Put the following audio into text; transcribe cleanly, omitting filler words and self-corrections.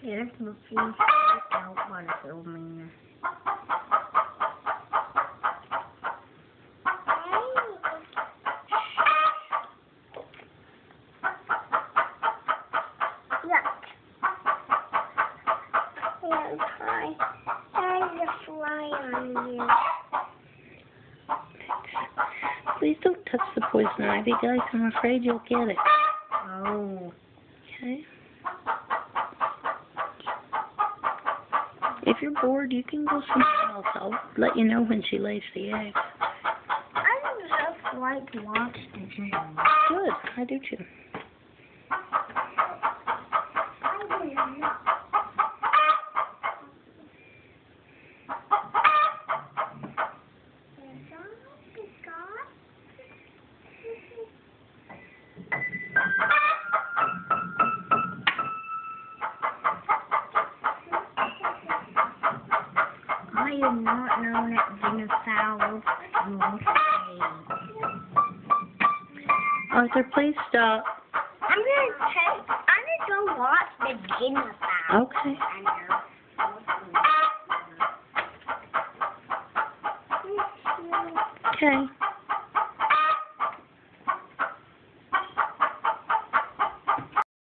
Here's the few out by filming. There's a fly on you. Please don't touch the poison ivy, guys. I'm afraid you'll get it. Oh. Okay? If you're bored, you can go somewhere else. I'll let you know when she lays the egg. I just like watch the game. Good. I do too. I am not known at dinosaurs. Arthur, please stop. I'm gonna go watch the dinosaurs. Okay. Okay.